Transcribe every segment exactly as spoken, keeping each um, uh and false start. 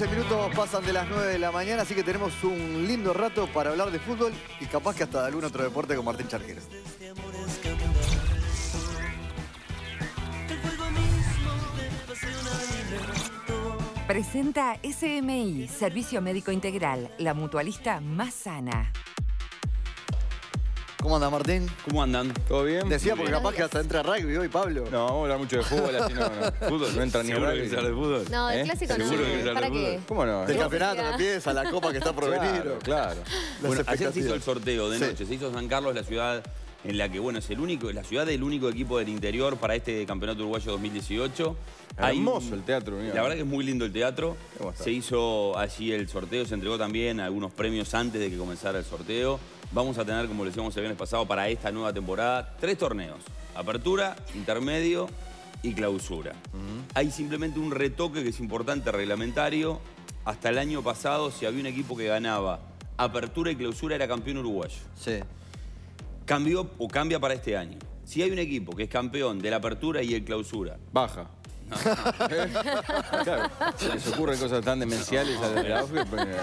quince minutos pasan de las nueve de la mañana, así que tenemos un lindo rato para hablar de fútbol y capaz que hasta de algún otro deporte con Martín Charquero. Presenta S M I, Servicio Médico Integral, la mutualista más sana. ¿Cómo anda, Martín? ¿Cómo andan? ¿Todo bien? Decía porque bien. capaz que hasta entra rugby hoy, Pablo. No, vamos a hablar mucho de fútbol, así no, no. Fútbol no entra ni ¿Seguro rugby. que hablar de fútbol? No, el ¿Eh? clásico no. ¿Seguro que hablar de ¿Para fútbol? qué? ¿Cómo no? El Sí. campeonato no empieza, la copa que está por venir. Claro, claro. Las Bueno, ayer se hizo expectativas. el sorteo de Sí. noche. Se hizo San Carlos, la ciudad en la que, bueno, es el único, es la ciudad del único equipo del interior para este campeonato uruguayo dos mil dieciocho. Hay Hermoso um, el teatro Unión. La verdad que es muy lindo el teatro. ¿Cómo está? Se hizo allí el sorteo, se entregó también algunos premios antes de que comenzara el sorteo. Vamos a tener, como lo decíamos el viernes pasado, para esta nueva temporada, tres torneos. Apertura, intermedio y clausura. Uh-huh. Hay simplemente un retoque que es importante, reglamentario. Hasta el año pasado, si había un equipo que ganaba apertura y clausura, era campeón uruguayo. Sí. Cambió o cambia para este año. Si hay un equipo que es campeón de la apertura y el clausura, Baja. No. Claro, se les ocurren cosas tan demenciales a la A U F que... pues,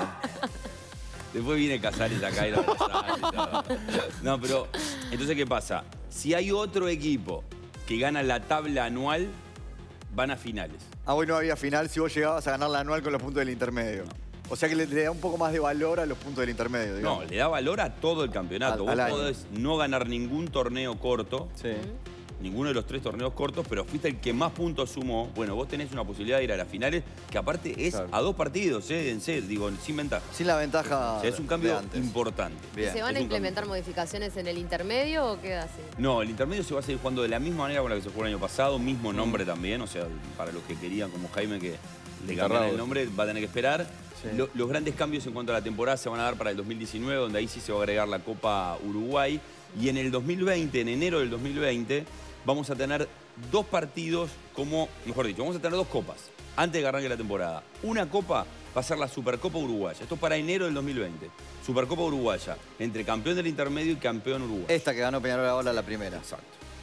después viene Casares acá y lo abrazás y todo. No, pero, entonces, ¿qué pasa? Si hay otro equipo que gana la tabla anual, van a finales. Ah, hoy no había final si vos llegabas a ganar la anual con los puntos del intermedio. No. O sea que le, le da un poco más de valor a los puntos del intermedio, digamos. No, le da valor a todo el campeonato. Al, al vos podés no ganar ningún torneo corto. Sí. Ninguno de los tres torneos cortos, pero fuiste el que más puntos sumó. Bueno, vos tenés una posibilidad de ir a las finales, que aparte es claro. a dos partidos, ¿eh? En serio, digo, sin ventaja. Sin la ventaja. O sea, es un cambio importante. Bien. ¿Se van a implementar modificaciones en el intermedio o queda así? No, el intermedio se va a seguir jugando de la misma manera con la que se jugó el año pasado, mismo nombre mm. también, o sea, para los que querían, como Jaime, que le cambiaran el nombre, va a tener que esperar. Sí. Lo, los grandes cambios en cuanto a la temporada se van a dar para el dos mil diecinueve, donde ahí sí se va a agregar la Copa Uruguay. Y en el dos mil veinte, en enero del dos mil veinte, vamos a tener dos partidos como, mejor dicho, vamos a tener dos copas antes de que arranque la temporada. Una copa va a ser la Supercopa Uruguaya. Esto es para enero del dos mil veinte. Supercopa Uruguaya, entre campeón del intermedio y campeón uruguayo. Esta que ganó Peñarol ahora, la primera. Exacto.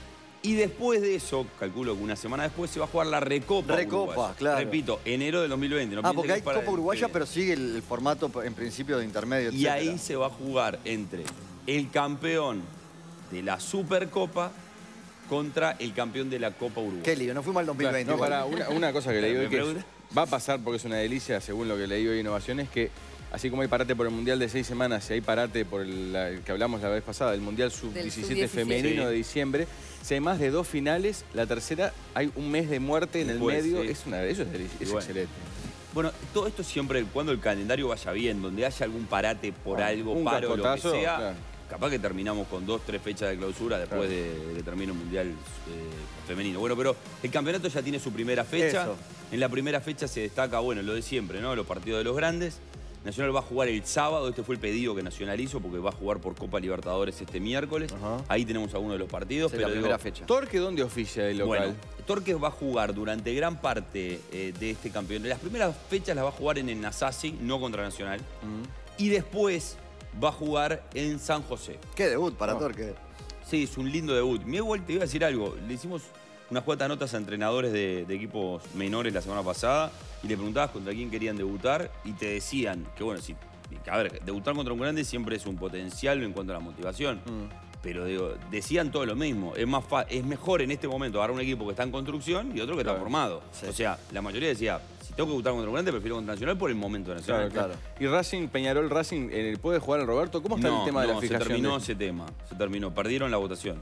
Y después de eso, calculo que una semana después, se va a jugar la Recopa Recopa, Uruguaya. claro. Repito, enero del dos mil veinte. No ah, porque hay Copa el, Uruguaya, el... pero sigue el, el formato, en principio, de intermedio, Y etcétera. ahí se va a jugar entre el campeón de la Supercopa contra el campeón de la Copa Uruguaya. Qué lío, no fuimos al dos mil veinte. No, para una, una cosa que leí hoy que es, va a pasar porque es una delicia, según lo que leí hoy en Innovación, es que así como hay parate por el Mundial de seis semanas y hay parate por el, la, el que hablamos la vez pasada, el Mundial sub diecisiete femenino sí. de diciembre, si hay más de dos finales, la tercera hay un mes de muerte en el pues, medio, sí. es una, eso es, delicia, es bueno. excelente. Bueno, todo esto siempre cuando el calendario vaya bien, donde haya algún parate por ah, algo, paro, lo que sea, claro. Capaz que terminamos con dos, tres fechas de clausura después claro. de, de que termine el Mundial eh, femenino. Bueno, pero el campeonato ya tiene su primera fecha. Eso. En la primera fecha se destaca, bueno, lo de siempre, ¿no? Los partidos de los grandes. Nacional va a jugar el sábado, este fue el pedido que Nacional hizo porque va a jugar por Copa Libertadores este miércoles. Uh-huh. Ahí tenemos algunos de los partidos. Es pero la primera digo, fecha. ¿Torque dónde oficia el local? Bueno, Torque va a jugar durante gran parte eh, de este campeonato. Las primeras fechas las va a jugar en el Nasasi, no contra Nacional. Uh-huh. Y después va a jugar en San José. Qué debut para no. Torque. Sí, es un lindo debut. Me te iba a decir algo. Le hicimos unas cuantas notas a entrenadores de, de equipos menores la semana pasada y le preguntabas contra quién querían debutar y te decían que, bueno, sí, a ver, debutar contra un grande siempre es un potencial en cuanto a la motivación. Mm. Pero digo, decían todo lo mismo. Es, más es mejor en este momento agarrar un equipo que está en construcción y otro que claro. está formado. Sí. O sea, la mayoría decía, si tengo que debutar contra un grande, prefiero contra Nacional por el momento de Nacional. Claro, claro. Y Racing, Peñarol, Racing, eh, ¿puede jugar el Roberto? ¿Cómo está no, el tema no, de la fijación? se terminó de... ese tema. Se terminó. Perdieron la votación.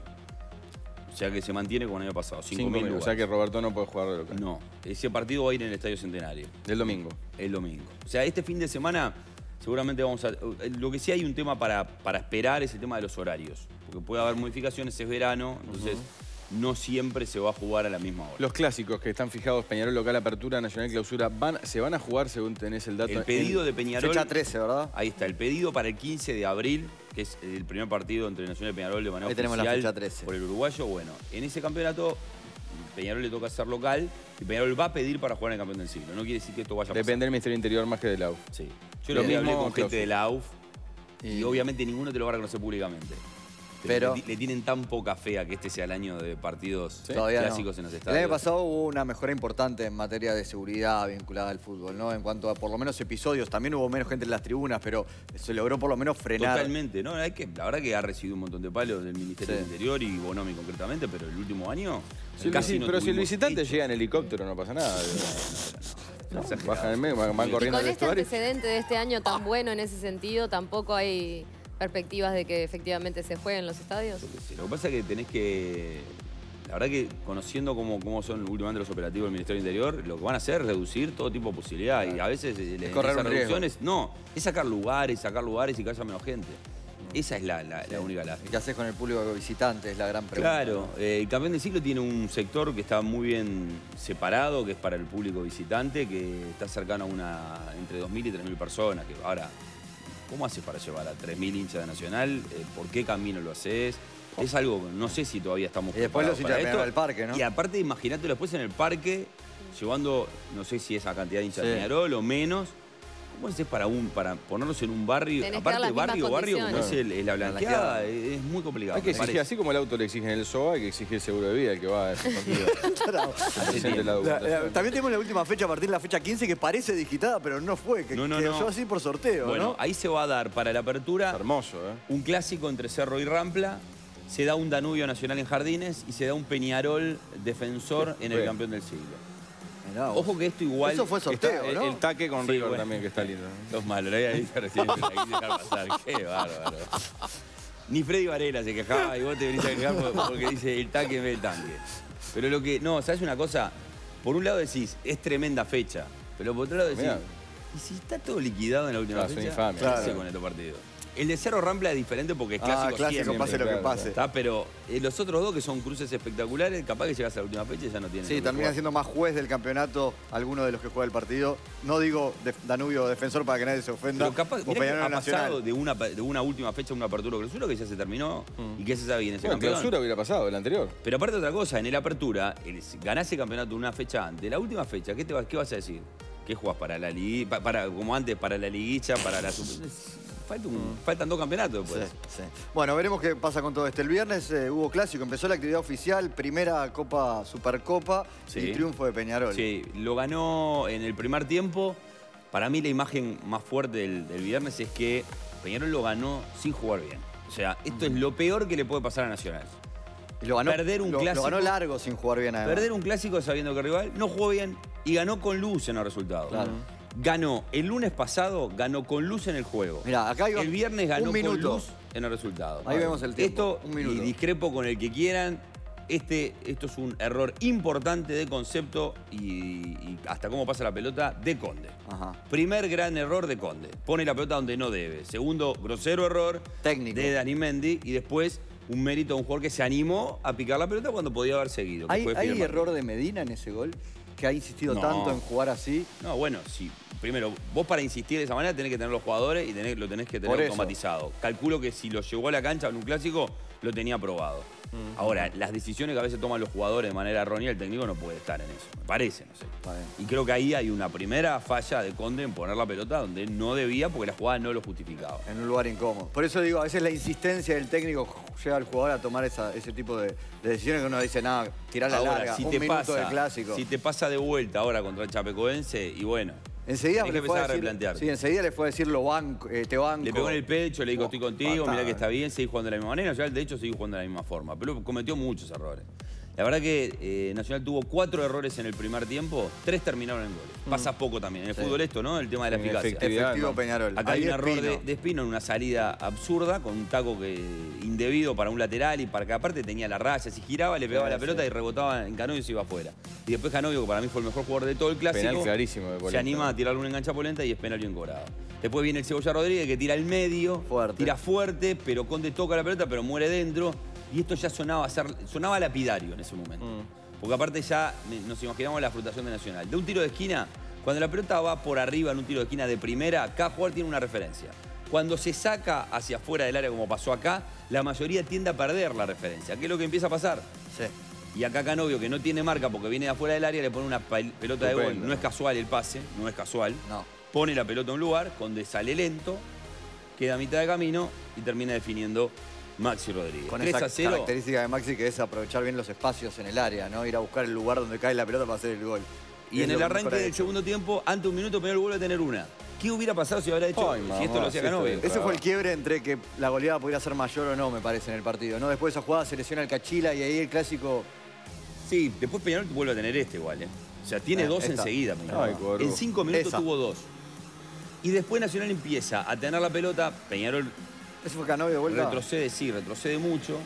O sea que se mantiene como el año pasado. cinco mil O sea que Roberto no puede jugar de local. No. Ese partido va a ir en el Estadio Centenario. ¿Del domingo? El domingo. O sea, este fin de semana seguramente vamos a... Lo que sí hay un tema para, para esperar es el tema de los horarios. Porque puede haber modificaciones, es verano, entonces uh-huh. no siempre se va a jugar a la misma hora. Los clásicos que están fijados, Peñarol local, apertura, Nacional clausura, van, ¿se van a jugar según tenés el dato? El pedido en... de Peñarol... Fecha trece, ¿verdad? Ahí está, el pedido para el quince de abril, que es el primer partido entre Nacional y Peñarol de manera Ahí tenemos oficial la fecha trece. Por el uruguayo. Bueno, en ese campeonato Peñarol le toca ser local y Peñarol va a pedir para jugar en el campeón del siglo. No quiere decir que esto vaya a pasar. Depende del Ministerio Interior más que de la U F. Sí. Yo lo mismo hablé con gente de la U F y... y obviamente ninguno te lo va a reconocer públicamente. Pero le, le tienen tan poca fe a que este sea el año de partidos ¿sí? clásicos no. en los estadios. El año pasado hubo una mejora importante en materia de seguridad vinculada al fútbol, ¿no? En cuanto a por lo menos episodios, también hubo menos gente en las tribunas, pero se logró por lo menos frenar. Totalmente, ¿no? Hay que, la verdad que ha recibido un montón de palos del Ministerio sí. del Interior y Bonomi concretamente, pero el último año sí, casi sí, no Pero si el visitante hecho. llega en helicóptero no pasa nada. No, no, no. Bajan el medio, van, van corriendo con al este vestuario. antecedente de este año tan bueno en ese sentido, tampoco hay perspectivas de que efectivamente se juegue en los estadios. Sí, lo que pasa es que tenés que... La verdad que conociendo cómo, cómo son últimamente los operativos del Ministerio del Interior, lo que van a hacer es reducir todo tipo de posibilidad. Claro. Y a veces es correr esas reducciones, no, es sacar lugares, sacar lugares y que haya menos gente. Esa es la, la, sí. la única lástima. ¿Qué haces con el público visitante? Es la gran pregunta. Claro, eh, el campeón de siglo tiene un sector que está muy bien separado, que es para el público visitante, que está cercano a una entre dos mil y tres mil personas. Que ahora, ¿cómo haces para llevar a tres mil hinchas de Nacional? Eh, ¿Por qué camino lo haces? Es algo, no sé si todavía estamos y después los hinchas del parque, ¿no? Y aparte, imagínate después en el parque, llevando, no sé si esa cantidad de hinchas sí. de Peñarol o menos. ¿Cómo haces para un para ponerlos en un barrio? Tenés aparte, barrio, barrio, como no. es, el, es la blanqueada, la es, es muy complicado. Hay que exigir, así como el auto le exigen el S O A, hay que exigir el seguro de vida, el que va a ese partido. la, la, también tenemos la última fecha, a partir de la fecha quince, que parece digitada, pero no fue, que no, no, quedó no. así por sorteo, bueno, ¿no? ahí se va a dar para la apertura es hermoso, ¿eh? un clásico entre Cerro y Rampla, se da un Danubio Nacional en Jardines y se da un Peñarol Defensor en el Bien. Campeón del siglo. Mirá, ojo que esto igual... Eso fue sorteo, está, ¿no? El, el taque con sí, River bueno. también, que está lindo. Los malos, lo había dicho recién, hay que dejar pasar. Qué bárbaro. Ni Freddy Varela se quejaba y vos te venís a quejar porque dice el taque en vez del tanque. Pero lo que... No, ¿sabes una cosa? Por un lado decís, es tremenda fecha. Pero por otro lado decís, Mirá. ¿y si está todo liquidado en la última claro, fecha? Infamia, ¿Qué hace claro. con estos partidos? El de Cerro Rampla es diferente porque es clásico, ah, clásico siempre. pase lo que pase. ¿Está? Pero eh, los otros dos, que son cruces espectaculares, capaz que llegas a la última fecha y ya no tienen. Sí, termina siendo más juez del campeonato alguno de los que juega el partido. No digo de Danubio Defensor para que nadie se ofenda. Pero capaz, mirá que ha pasado de una, de una última fecha, una apertura o clausura, que ya se terminó mm. y que se sabe quién es ese bueno, campeón. clausura hubiera pasado, el anterior. Pero aparte otra cosa, en el apertura, el, ganás el campeonato una fecha antes. La última fecha, ¿qué, te va, qué vas a decir? ¿Qué jugás para la liguilla? Para, para, como antes, para la liguilla, para la... Falta un, mm. Faltan dos campeonatos después. Sí, sí. Bueno, veremos qué pasa con todo esto. El viernes eh, hubo clásico, empezó la actividad oficial, primera Copa, Supercopa sí. y triunfo de Peñarol. Sí, lo ganó en el primer tiempo. Para mí la imagen más fuerte del, del viernes es que Peñarol lo ganó sin jugar bien. O sea, esto mm. es lo peor que le puede pasar a Nacional. Y lo ganó, perder un lo, clásico, lo ganó largo sin jugar bien además. Perder un clásico sabiendo que el rival no jugó bien y ganó con luz en el resultado. Claro. Ganó el lunes pasado, ganó con luz en el juego. Mirá, acá iba el viernes ganó un minuto. con luz en el resultado. Ahí vemos el tiempo. Esto, un minuto. y discrepo con el que quieran, este, esto es un error importante de concepto y, y hasta cómo pasa la pelota de Conde. Ajá. Primer gran error de Conde. Pone la pelota donde no debe. Segundo, grosero error técnico de Dani Mendy. Y después, un mérito de un jugador que se animó a picar la pelota cuando podía haber seguido. ¿Hay, ¿hay error de Medina en ese gol? Que ha insistido no. tanto en jugar así. No, bueno, sí. Primero, vos para insistir de esa manera tenés que tener los jugadores y tenés, lo tenés que tener automatizado. Calculo que si lo llevó a la cancha en un clásico, lo tenía probado. Mm. Ahora, las decisiones que a veces toman los jugadores de manera errónea, el técnico no puede estar en eso. Me parece, no sé. Y creo que ahí hay una primera falla de Conde en poner la pelota donde no debía porque la jugada no lo justificaba. En un lugar incómodo. Por eso digo, a veces la insistencia del técnico lleva al jugador a tomar esa, ese tipo de, de decisiones que uno dice, nada, tirar la ahora, larga, si un te minuto pasa, del clásico. Si te pasa de vuelta ahora contra el Chapecoense, y bueno... Enseguida le fue a, decir, replantear. Sí, enseguida le fue a decir, lo banco, eh, te banco. Le pegó en el pecho, le dijo, oh, estoy contigo, patada. Mirá que está bien, seguí jugando de la misma manera. Nacional, de hecho, seguí jugando de la misma forma. Pero cometió muchos errores. La verdad que eh, Nacional tuvo cuatro errores en el primer tiempo, tres terminaron en goles. Mm. Pasa poco también. En el sí. fútbol esto, ¿no? El tema de la eficacia. Efectivo ¿no? Peñarol. Acá hay un error de, de Espino en una salida absurda, con un taco que, indebido para un lateral y para que aparte tenía la raya. Si giraba, le pegaba sí, la pelota sí. y rebotaba en Canovio y se iba afuera. Y después Canovio, que para mí fue el mejor jugador de todo el clásico, penal clarísimo de se anima a tirarle una engancha polenta y es penal bien cobrado. Después viene el Cebolla Rodríguez que tira al medio, fuerte. tira fuerte, pero Conde toca la pelota, pero muere dentro. Y esto ya sonaba, ser, sonaba lapidario en ese momento. Mm. Porque aparte ya nos imaginamos la frustración de Nacional. De un tiro de esquina, cuando la pelota va por arriba en un tiro de esquina de primera, cada jugador tiene una referencia. Cuando se saca hacia afuera del área como pasó acá, la mayoría tiende a perder la referencia. ¿Qué es lo que empieza a pasar? Sí. Y acá Canovio, que no tiene marca porque viene de afuera del área, le pone una pelota Estupendo. de gol. No es casual el pase, no es casual. No. Pone la pelota en un lugar, donde sale lento, queda a mitad de camino y termina definiendo Maxi Rodríguez. Con tres esa a cero. característica de Maxi que es aprovechar bien los espacios en el área, ¿no? Ir a buscar el lugar donde cae la pelota para hacer el gol. Y en el arranque del segundo tiempo, antes de un minuto, Peñarol vuelve a tener una. ¿Qué hubiera pasado si hubiera hecho Ay, si mamá, esto lo hacía sí, Canovio? estoy- Ese fue el quiebre entre que la goleada pudiera ser mayor o no, me parece, en el partido, ¿no? Después de esa jugada se lesiona el Cachila y ahí el clásico... Sí, después Peñarol vuelve a tener este igual, ¿eh? O sea, tiene Eh, dos esta. enseguida. Peñarol. Ay, Coru. En cinco minutos Esa. tuvo dos. Y después Nacional empieza a tener la pelota. Peñarol ¿Ese fue Canovio de vuelta? retrocede, sí, retrocede mucho.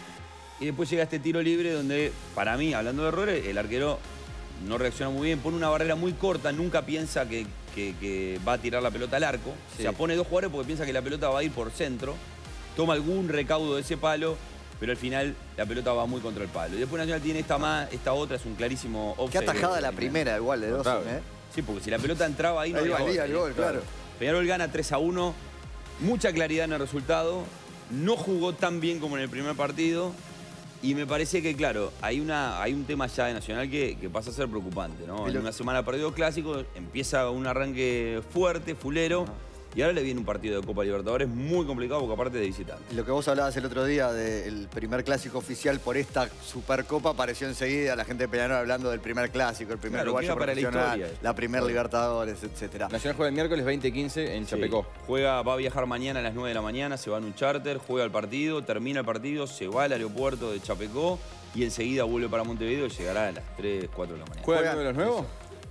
Y después llega este tiro libre donde, para mí, hablando de errores, el arquero no reacciona muy bien, pone una barrera muy corta, nunca piensa que, que- que va a tirar la pelota al arco. Sí. O sea, pone dos jugadores porque piensa que la pelota va a ir por centro. Toma algún recaudo de ese palo, pero al final la pelota va muy contra el palo. Y después Nacional tiene esta más, esta otra, es un clarísimo Qué offside. atajada de- la de- primera, igual, de Dawson, Notable. ¿eh? Sí, porque si la pelota entraba ahí no Ahí había valía el gol, claro. Peñarol gana tres a uno, mucha claridad en el resultado, no jugó tan bien como en el primer partido y me parece que, claro, hay, una, hay un tema ya de Nacional que, que pasa a ser preocupante, ¿no? Y En lo- una semana perdió clásico, empieza un arranque fuerte, fulero, y ahora le viene un partido de Copa Libertadores muy complicado porque aparte de visitante. Lo que vos hablabas el otro día del primer clásico oficial por esta Supercopa, apareció enseguida la gente de Peñarol hablando del primer clásico, el primer Claro, uruguayo queda para la profesional, historia. la primer Libertadores, etcétera. Nacional juega el miércoles veinte quince en Chapecó. Sí. Juega, va a viajar mañana a las nueve de la mañana, se va en un charter, juega el partido, termina el partido, se va al aeropuerto de Chapecó y enseguida vuelve para Montevideo y llegará a las tres, cuatro de la mañana. ¿Juega Juegan- uno de los nuevos?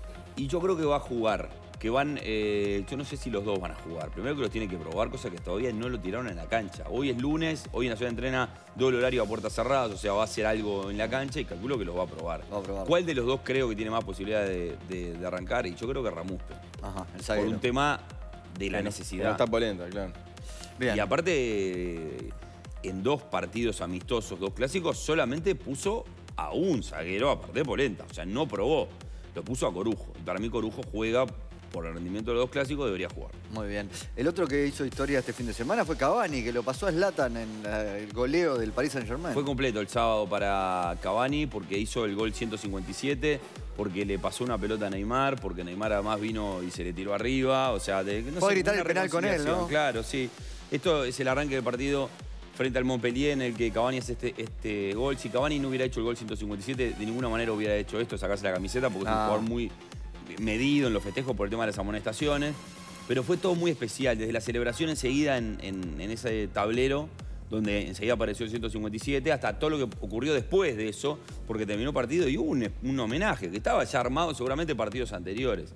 Y yo creo que va a jugar, que van, eh, yo no sé si los dos van a jugar. Primero que los tiene que probar, cosa que todavía no lo tiraron en la cancha. Hoy es lunes, hoy Nacional entrena doble horario a puertas cerradas, o sea, va a hacer algo en la cancha y calculo que los va a probar. Va a probar. ¿Cuál de los dos creo que tiene más posibilidad de, de- de arrancar? Y yo creo que Ramuspe, Ajá, el por zaguero. un tema de la Que no- necesidad. que No está polenta, claro. Bien. Y aparte, eh, en dos partidos amistosos, dos clásicos, solamente puso a un zaguero, aparte de Polenta. O sea, no probó. Lo puso a Corujo. Y para mí Corujo juega, por el rendimiento de los dos clásicos, debería jugar. Muy bien. El otro que hizo historia este fin de semana fue Cavani, que lo pasó a Zlatan en eh, el goleo del Paris Saint-Germain. Fue completo el sábado para Cavani porque hizo el gol ciento cincuenta y siete, porque le pasó una pelota a Neymar, porque Neymar además vino y se le tiró arriba. O sea, de, no Fue a sé, gritar una el penal con él, reconciliación. ¿no? Claro, sí. Esto es el arranque del partido frente al Montpellier en el que Cavani hace este, este gol. Si Cavani no hubiera hecho el gol ciento cincuenta y siete, de ninguna manera hubiera hecho esto, sacarse la camiseta, porque es un Ah. jugador muy medido en los festejos por el tema de las amonestaciones. Pero fue todo muy especial, desde la celebración enseguida en, en- en ese tablero, donde enseguida apareció el ciento cincuenta y siete, hasta todo lo que ocurrió después de eso, porque terminó el partido y hubo un, un homenaje, que estaba ya armado seguramente partidos anteriores.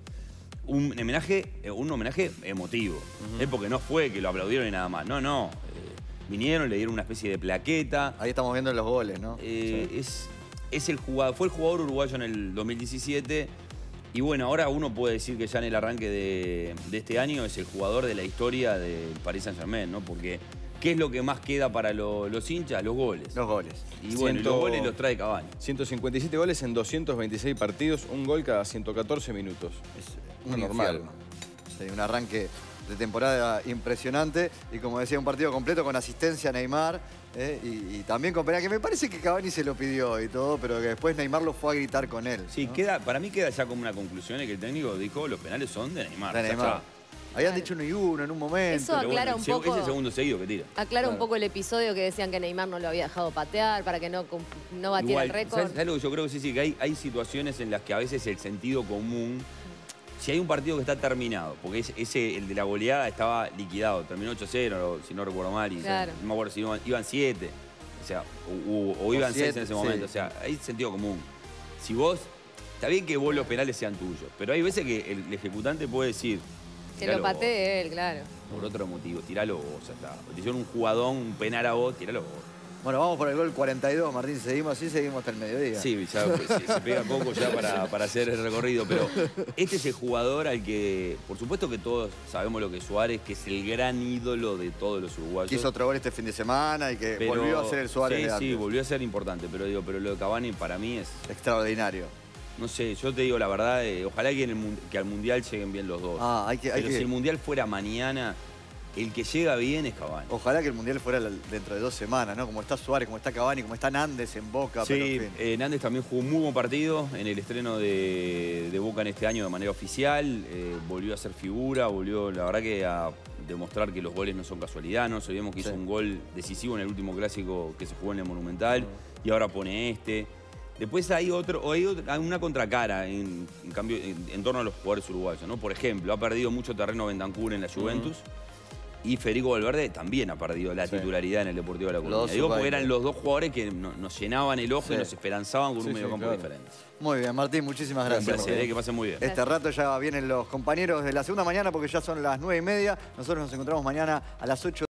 Un homenaje, eh, un homenaje emotivo, ¿eh? Porque no fue que lo aplaudieron y nada más, no, no. Eh, vinieron, le dieron una especie de plaqueta. Ahí estamos viendo los goles, ¿no? Eh, es, es el jugador, fue el jugador uruguayo en el dos mil diecisiete y bueno, ahora uno puede decir que ya en el arranque de, de este año es el jugador de la historia del Paris Saint-Germain, ¿no? Porque ¿qué es lo que más queda para lo- los hinchas? Los goles. Los goles. Y bueno, y Ciento- los goles los trae Cavani. ciento cincuenta y siete goles en doscientos veintiséis partidos, un gol cada ciento catorce minutos. Es un normal. infierno. Sí, un arranque de temporada impresionante y como decía, un partido completo con asistencia a Neymar eh, y, y también con penal, que me parece que Cavani se lo pidió y todo, pero que después Neymar lo fue a gritar con él. Sí, ¿no? queda, para mí queda ya como una conclusión en que el técnico dijo los penales son de Neymar. De Ya Neymar. está. Habían dicho uno y uno en un momento. Eso Pero bueno, aclara el un seg- poco- Es el segundo seguido que tira. Aclara un Claro. poco el episodio que decían que Neymar no lo había dejado patear para que no, cum- no batiera el récord. ¿sabes, sabes lo que yo creo que sí, sí, que hay, hay situaciones en las que a veces el sentido común, si hay un partido que está terminado, porque ese, ese, el de la goleada estaba liquidado, terminó ocho cero, si no recuerdo mal, y Claro. no me acuerdo si iban, iban siete, o sea, o, o- o iban siete, seis en ese sí. momento, o sea, hay sentido común. Si vos, está bien que vos los penales sean tuyos, pero hay veces que el ejecutante puede decir, Que tiralo lo vos, patee él, claro. por otro motivo, tiralo vos, ya está. Te hicieron un jugadón, un penal a vos, tiralo vos. Bueno, vamos por el gol cuarenta y dos, Martín. Seguimos así, seguimos hasta el mediodía. Sí, ya pues, se, se pega poco ya para, para hacer el recorrido, pero este es el jugador al que, por supuesto que todos sabemos lo que es Suárez, que es el gran ídolo de todos los uruguayos. Que hizo otro gol este fin de semana y que pero- volvió a ser el Suárez Sí, de sí, antes. volvió a ser importante, pero digo, pero lo de Cavani para mí es, Extraordinario. no sé, yo te digo la verdad, eh, ojalá que, en el mun- que al Mundial lleguen bien los dos. Ah, hay que... Hay pero que... si el Mundial fuera mañana, el que llega bien es Cavani. Ojalá que el Mundial fuera la- dentro de dos semanas, ¿no? Como está Suárez, como está Cavani, como está Nández en Boca, pero Sí, en fin. eh, Nández también jugó un muy buen partido en el estreno de, de Boca en este año de manera oficial. Eh, volvió a ser figura, volvió, la verdad que a demostrar que los goles no son casualidad, no nos olvidemos que sí. hizo un gol decisivo en el último clásico que se jugó en el Monumental uh-huh. y ahora pone este. Después hay, otro, hay otra, una contracara en, en, cambio, en, en torno a los jugadores uruguayos, ¿no? Por ejemplo, ha perdido mucho terreno Bentancur en la Juventus uh-huh. y Federico Valverde también ha perdido la sí. titularidad en el Deportivo de La Coruña. Digo porque eran los dos jugadores que no, nos llenaban el ojo sí. y nos esperanzaban con sí, un mediocampo sí, claro. diferente. Muy bien, Martín, muchísimas gracias. Un placer, eh, que pasen muy bien. Este rato ya vienen los compañeros de la segunda mañana porque ya son las nueve y media. Nosotros nos encontramos mañana a las ocho.